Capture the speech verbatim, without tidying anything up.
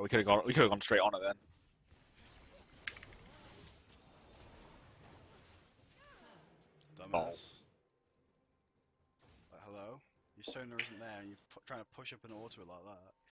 we could have gone. We could have gone straight on it then. Dumbass. Like, hello? Your sonar isn't there and you're trying to push up an auto like that.